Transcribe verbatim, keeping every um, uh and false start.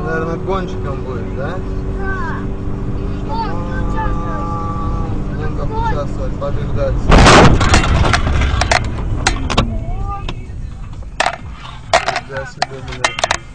Наверное, гонщиком будет, да? Да. Вот, участвовать. Ну, как участвовать, побеждать. Я себе, блядь.